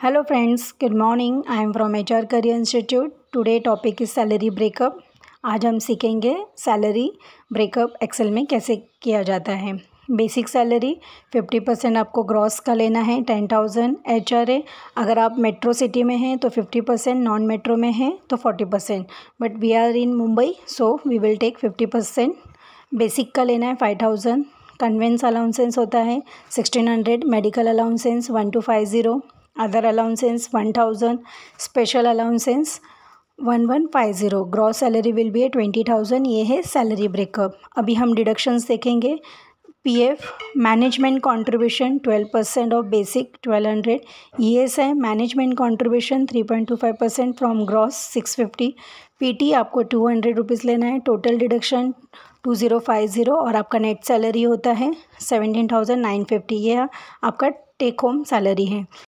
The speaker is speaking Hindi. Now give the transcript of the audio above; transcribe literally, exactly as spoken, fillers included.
Hello friends, good morning. I am from H R Career Institute. Today topic is salary breakup. आज हम सीखेंगे सैलरी ब्रेकअप एक्सेल में कैसे किया जाता है। बेसिक सैलरी फिफ्टी परसेंट आपको ग्रॉस का लेना है, ten thousand H R A. अगर आप मेट्रो सिटी में हैं तो फिफ्टी परसेंट, नॉन मेट्रो में हैं तो forty percent, but we are in Mumbai so we will take fifty percent. Basic का लेना है फाइव थाउजेंड। कन्वेंस अलाउंसेंस होता है sixteen hundred, medical allowances one two five zero, other allowances one thousand, special allowances one one five zero. Gross salary will be है ट्वेंटी थाउजेंड। ये है सैलरी ब्रेकअप। अभी हम डिडक्शंस देखेंगे। PF, management contribution twelve percent of basic twelve hundred. ES है management contribution three point two five percent from gross six fifty. PT आपको टू हंड्रेड रुपीज़ लेना है। Total deduction two zero five zero और आपका नेट सैलरी होता है सेवेंटीन थाउजेंड नाइन फिफ्टी। ये आपका टेक होम सैलरी है।